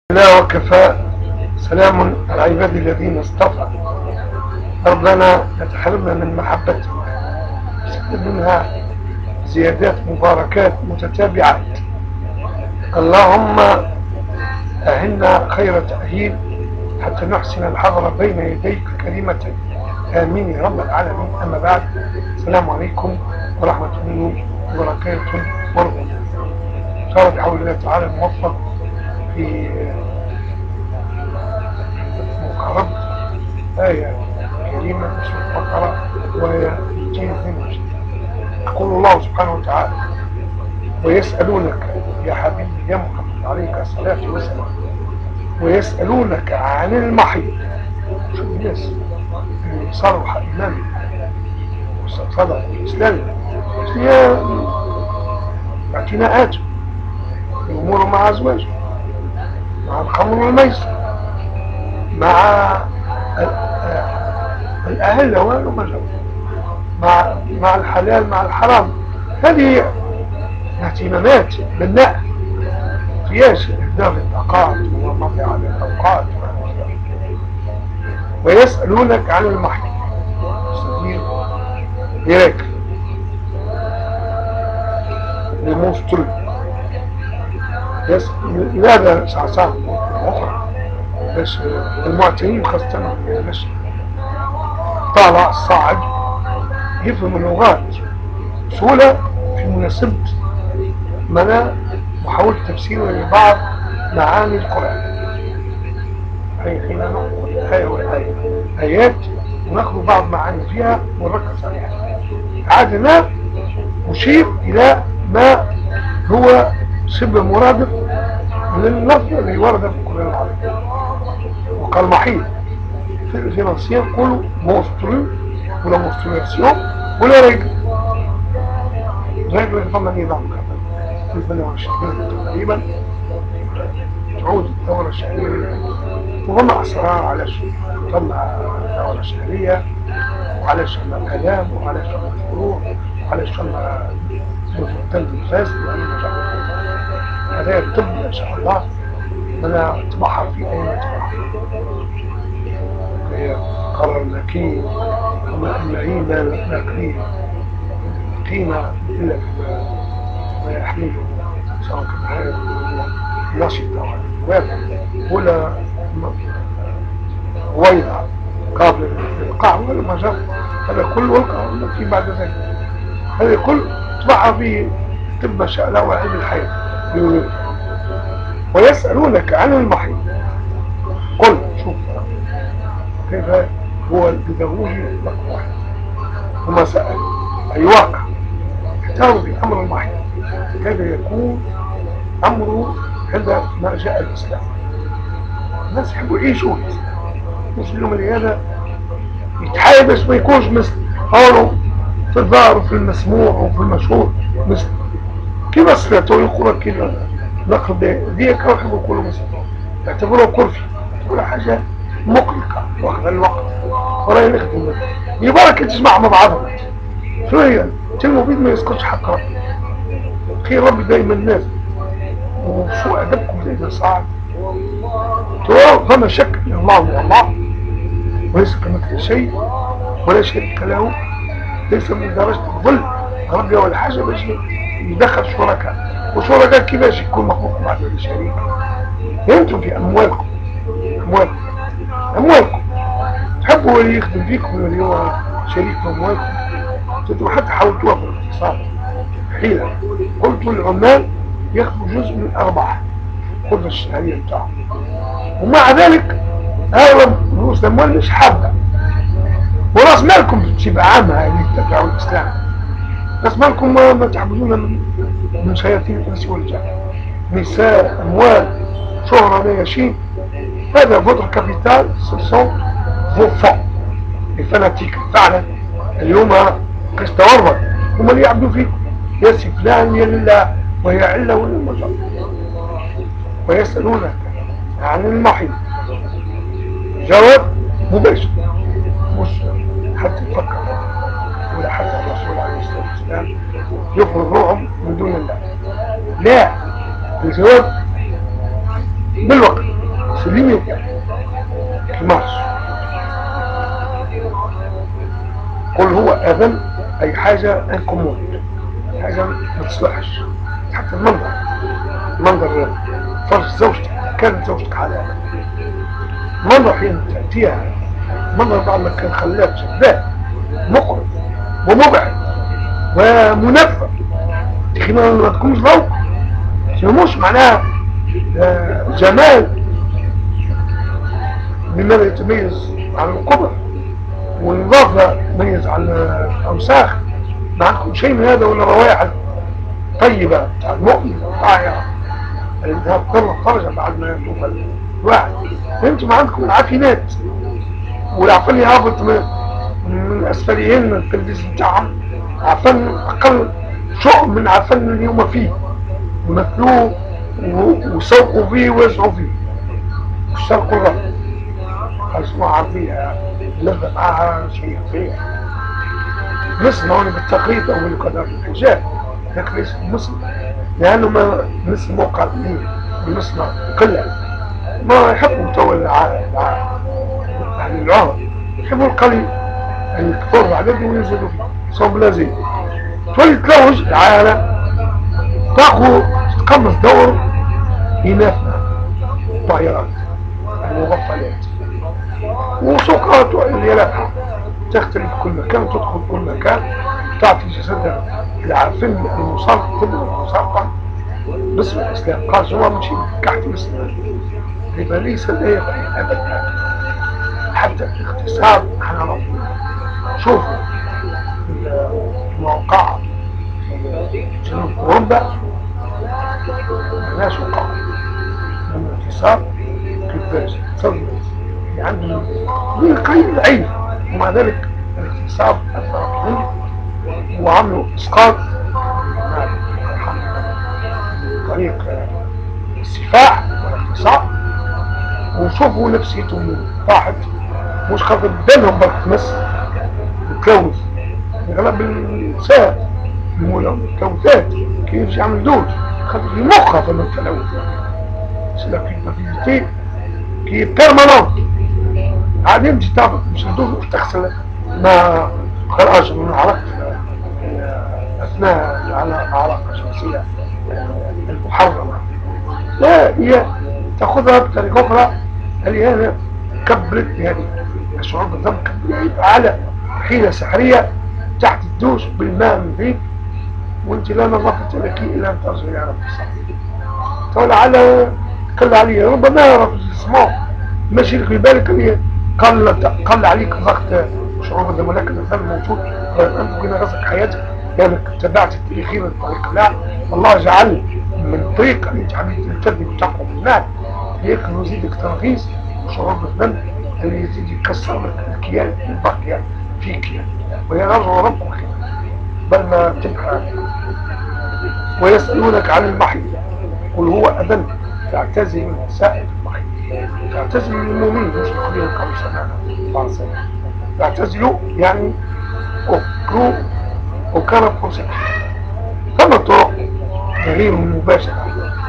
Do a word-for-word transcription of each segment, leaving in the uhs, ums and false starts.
لا وكفى. سلام على عباد الذين اصطفى. ربنا لا تحرمنا من محبته، سبب منها زيادات مباركات متتابعات. اللهم أهلنا خير تأهيل حتى نحسن الحضر بين يديك الكريمتين، آمين يا رب العالمين. أما بعد، السلام عليكم ورحمة الله وبركاته ورحمة إن شاء الله بحول الله تعالى موفق في مقاربة آية كريمة في سورة البقرة وهي مئتين واثنين وعشرين. يقول الله سبحانه وتعالى: ويسألونك يا حبيبي يا محمد عليك الصلاة والسلام، ويسألونك عن المحيط. شوف الناس اللي صاروا إمام صدق الإسلام هي اعتناءات الأمور مع أزواجه، مع الخمر والميسر، مع الأهل والمجر، مع مع الحلال مع الحرام. هذه اهتمامات بناء قياس إهداف الطاقات ومضيعة الأوقات. ويسألونك عن المحيط سبيل إياك الموستر. لماذا صعصع أخرى بس المعتنين خاصة بس طالع الصاعد يفهم اللغات بسهولة في مناسبة منى محاولة تفسير لبعض معاني القرآن. أي حين نأخذ آية والآية آيات ونأخذ بعض معاني فيها ونركز عليها، عادنا نشير إلى ما هو شبه مرادف لللفظ اللي ورد في القرآن العربي. وقال محيط في الفرنسية يقولوا موسترو ولا موستريسيون ولا رجل رجل يضمن نظام في الثمانية والعشرين تقريبا تعود الدورة الشهرية، وهم أسرار على ثم الدورة الشهرية وعلى شأن الكلام وعلى شأن الفروع وعلى شأن التلد الفاسد وعلى مجال. هذا الطب إن شاء الله أنا أتبحر في أي أتبحر هي قرار مكين وما أمعين لا قيمة قيمة إلا ما يحمله سواء كان هذا نشطة ولا ولا غويضة قابل للقاع ولا مجال. هذا كل والقاع في بعد ذلك هذا كل تبعها في طب شاء الله وعلم الحياة. ويسألونك عن المحيط قل شوف كيف هو البداغوجي رقم واحد. وما سأل أي واقع احتاروا في أمر المحيط كيف يكون أمره عندما جاء الإسلام. الناس يحبوا يعيشوا مش اليوم اللي هذا يتحايل بس ما يكونش مثل قالوا في الظاهر وفي المسموع وفي المشهور مثل كيف أصفيته يقولوا كيف نقل ديك يحبوا يقولوا مثل يعتبروه كرفي، تقول حاجة مقلقة واخذ الوقت وراي نخدم يبارك تسمع مع بعضهم. شو هي تلمو بيد ما يسكتش حق ربي، خير ربي دايما الناس وسوء أدبكم دايما صعب. ترى فما شك ان الله هو الله وليس كمثل شيء ولا شريك له، ليس من درجة الظل ربي ولا حاجة باش يدخل شركاء. وشركاء كيفاش يكون مخلوق بعد الشريك؟ انتم في أموالكم أموالكم أموالكم تحبوا اللي يخدم فيكم واللي هو شريك في أموالكم، انتم حتى حاولتوها في الاقتصاد حيلة. قلتوا العمال ياخذوا جزء من الأرباح القدرة الشهرية بتاعهم، ومع ذلك أغلب رؤوس الأموال مش حابة. وراس مالكم بصفة عامة اللي تتبعوا الإسلام راس مالكم ما, ما تحبزون من من شياطين الإنس والجن، نساء أموال شهرة لا شيء. هذا فوتر كابيتال سوسون فو فون الفاناتيك فعلا اليوم قيس تورط هم اللي يعبدوا فيكم يا سي فلان يا لله وهي علة ولا مجرد. ويسألونك عن المحيط جواب مباشر مش حتى يفكر ولا حتى الرسول عليه الصلاة والسلام يفرض روحهم من دون الله. لا، الجواب بالوقت سليمي كمارس. قل هو أذن أي حاجة انكمود، حاجة ما تصلحش. حتى المنظر منظر فرج زوجتك، كانت زوجتك حلال، منظر حين تأتيها منظر بعد ما كان خلاك جذاب مقرف ومبعد ومنفر، تخي ما تكونش ذوق، مش معناها جمال بماذا يتميز عن القبر، والنظافة تميز عن الأوساخ. ما عندكم شيء من هذا، ولا روائح طيبة بتاع المؤمن الطاهرة اللي تضل الخرجة بعد ما يتوب الواحد. انتم عندكم العفينات، والعفن اللي هابط من أسفلهن التلفزيون بتاعهم عفن أقل شؤم من عفن اللي هم فيه، ومثلوه وسوقوا فيه ويسعوا فيه الشرق والغرب. اسمعها فيها لذة معها شيء فيها مسلم هون بالتقليد او بالقدر الحجاب، لكن ليس مسلم لانه ما مثل موقع بالمسلم قلة، ما يحبوا تو يعني العمر، يحبوا القليل يعني يكثروا عدد وينزلوا فيه صوب لازم. تولي تلوج العالم تاخذ تقمص دور إناثنا طائرات المغفلات وسوقات واليلاتها تختلف كل مكان، تدخل كل مكان، تعطي جسدها العفن المسلطن المسلطن باسم الإسلام. قال هو من شيء كحت الإسلام يبقى ليس لا أبدا. حتى الاغتصاب احنا نعرف، شوفوا الموقع في جنوب أوروبا الناس وقعوا من الاغتصاب كيفاش صدمت عندهم من قيد العين، ومع ذلك الاغتصاب أثر فيهم وعملوا إسقاط طريق السفاح والاغتصاب، وشوفوا نفسيتهم راحت، مش خاطر بدنهم برك تمس وتلوث اغلب النساء التلوثات كيف يعمل دوج خاطر في مخها في التلوث سلا في كي بيرمانونت عاد انت تهبط مش الدوج مش تغسل ما خرج من عرق اثناء الاعراق الشمسيه المحرمه، لا هي تاخذها بطريقه اخرى. اللي هنا كبرت هذه الشعور بالذنب على حيلة سحرية تحت الدوش بالماء من فيك، وانت لا نظافة لك الا ان ترجع يا رب الصحيح. تقول على قل عليه ربما يعرف الجسمه ماشي لك بالك اللي قل قل عليك ضغط شعور بالذنب، ولكن الذنب موجود. انت كنا غزك حياتك لانك يعني اتبعت التاريخين الطريق. لا، الله جعل من الطريق اللي انت حبيت تلتزم وتقوى بالمال هيك يزيدك ترخيص وشعور بالذنب اللي يزيد يكسر لك الكيان الباقية فيك، ويرجع ربك بل ما تبحث. ويسألونك عن المحيط قل هو أذن فاعتزل النساء في المحيط. فاعتزل المؤمنين مش القبيل قبل سنة فاعتزلوا يعني أكروا وكانت فرصة. ثم طرق غير مباشرة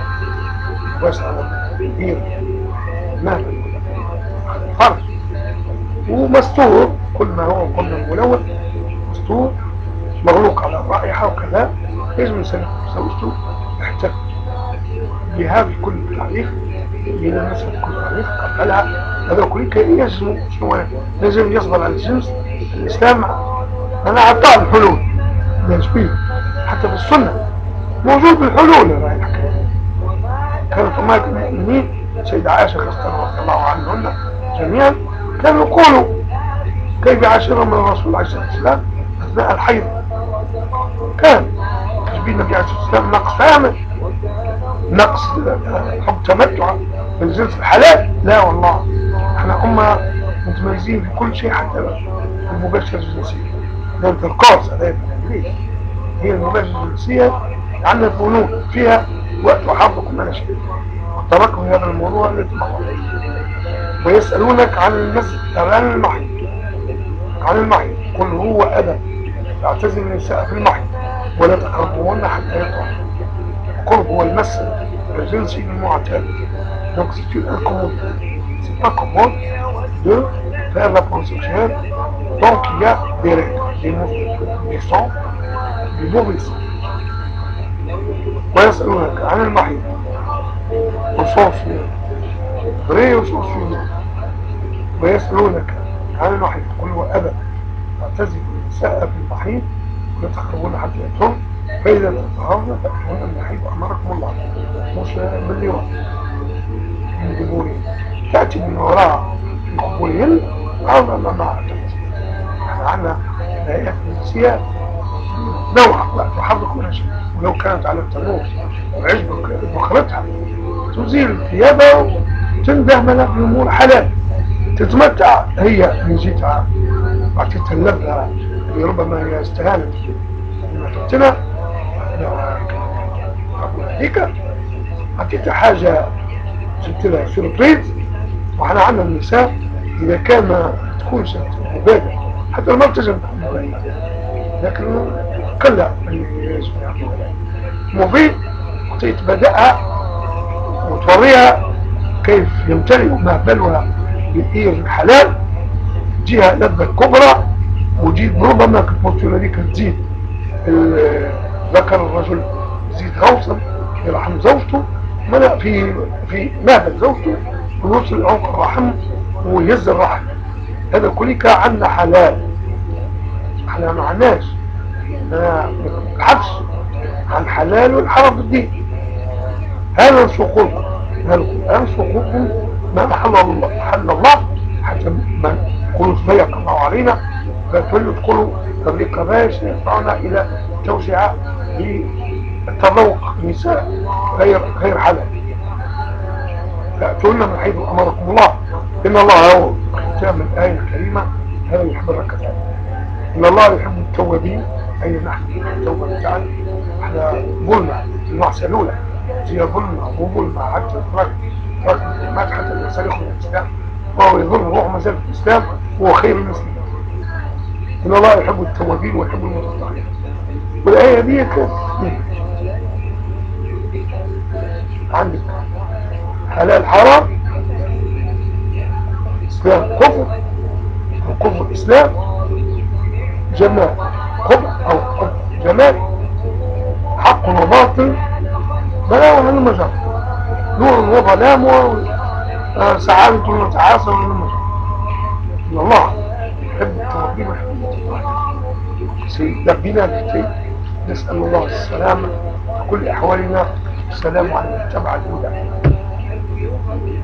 مباشرة غير ماذا فرق ومستور، كل ما هو قلنا ملون مستور مغلوق على الرائحة وكذا يجب يسلم زوجته يحتفل بهذا كل التعريف إلى الناس كل تعريف قبلها. هذا كل كي يجب شنو لازم يصبر على الجنس. الإسلام أنا أعطاه الحلول يجبيه حتى في السنة موجود بالحلول. كانت أمهات المؤمنين سيدة عائشة رضي الله عنهن جميعا كانوا يقولوا كيف يعاشرهم الرسول عليه الصلاة والسلام أثناء الحيض. كان تشبيه النبي عليه الصلاة والسلام نقص كامل، نقص حب تمتع بالجنس الحلال. لا والله احنا أمة متميزين في كل شيء حتى المباشرة الجنسية. لأن القاص هي المباشرة الجنسية عندنا فنون فيها وقت وحافظكم أنا شيء وتركوا هذا الموضوع للتمخض. ويسألونك عن المسجد عن المحيط عن المحيط قل هو أذى فاعتزل النساء في المحيط ولا تقربوهن حتى يطهرن. القرب هو المس الجنسي المعتاد Donc c'est une incommodité. C'est pas commode de faire la transsexuelle. Donc il y a des règles, des mauvais sons, des mauvais sons. ويسألونك عن المحيط وصوص بري وصوص ويسألونك عن المحيط قل هو أذى فاعتزلوا النساء في المحيط ولا تقربون حتى يطهرن فإذا تطهرن فأتون المحيط أمركم الله مش باللواء من دبورهم تأتي من وراء في قبورهن هذا ما معتمد. احنا عندنا الآيات النسية نوع لا تحرك ولا شيء، ولو كانت على التنور وعجبك بخرتها تزيل ثيابها وتنده ملا في الأمور حلال تتمتع هي من جيتها وتتلذ لها اللي ربما هي استهانت لما تبتنى هيك أعطيتها حاجة جبت لها سيربريز. وإحنا عندنا النساء إذا كان ما تكونش مبادئ حتى ما بتجد مبادئ لكن قلة مفيد تتبدأها وتوريها كيف يمتلئ مهبلها بالإير الحلال جهة لذة كبرى وجيد ربما كتبطل هذيك تزيد ذكر الرجل يزيد غوصا يرحم زوجته ملأ في في مهبل زوجته ويوصل عنق الرحم ويهز الرحم. هذا كلك عنا حلال. احنا ما عناش الحبس عن حلال والحرام في الدين. هذا نسوقكم هذا القرآن نسوقكم ما أحل الله حل الله حتى ما يقولوا ضيق الله علينا فتولوا تقولوا تضيق باش يدفعنا إلى توسعة للتذوق النساء غير غير حلال. فأتونا من حيث أمركم الله إن الله هو ختام الآية الكريمة هذا يحب الركزات. إن الله يحب التوابين أي نحن التوبة بتاعنا احنا قلنا المعصية الأولى هي ظلمة وظلمة حتى الفرق فرق المسلمات حتى الإنسان يخرج من الإسلام وهو يظن روح ما زال في الإسلام وهو خير المسلمين. إن الله يحب التوابين ويحب المتطهرين. والآية دي كانت عندك حلال حرام إسلام كفر وكفر إسلام جمال قبح أو قبح جمال حق وباطل بلا ولا المجر نور وظلام وسعادة وتعاسة ولا المجر. إن الله يحب التوابين ويحب المتطهرين. سيدنا بكي نسأل الله السلامة في كل أحوالنا. السلام على من اتبع الهدى.